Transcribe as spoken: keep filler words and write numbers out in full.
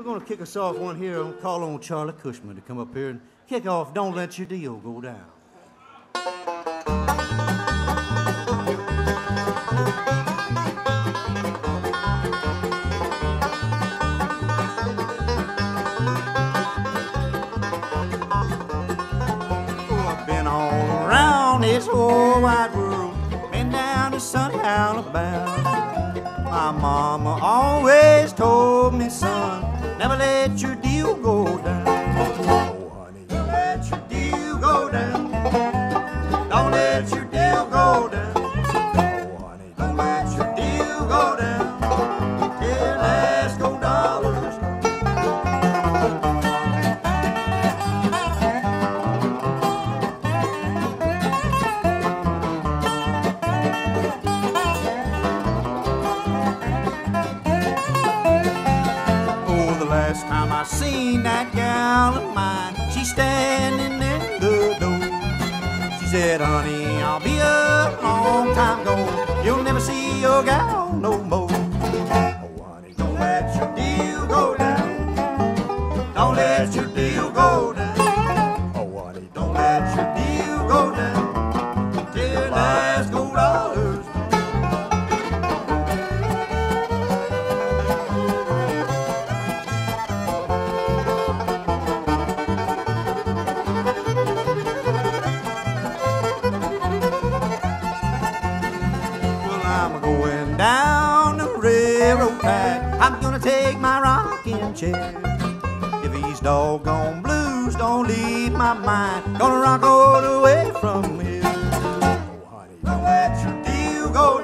We're going to kick us off one here. I'm going to call on Charlie Cushman to come up here and kick off Don't Let Your Deal Go Down. This whole wide world, been down to sunny Alabama. My mama always told me, son, never let your deal go down. Oh, honey, don't let your deal go down. Don't let your deal go down. Oh, honey, don't let your deal go down. Till last go dollars. Last time I seen that gal of mine, she's standing in the door. She said, honey, I'll be a long time gone. You'll never see your gal no more. Oh, honey, don't let your deal go down. Don't let your deal go down. Oh, honey, don't let your deal go down. Till last go dollars. Down the railroad track, I'm gonna take my rocking chair. If these doggone blues don't leave my mind, gonna rock all the way from here. Oh, honey, don't let your deal go down.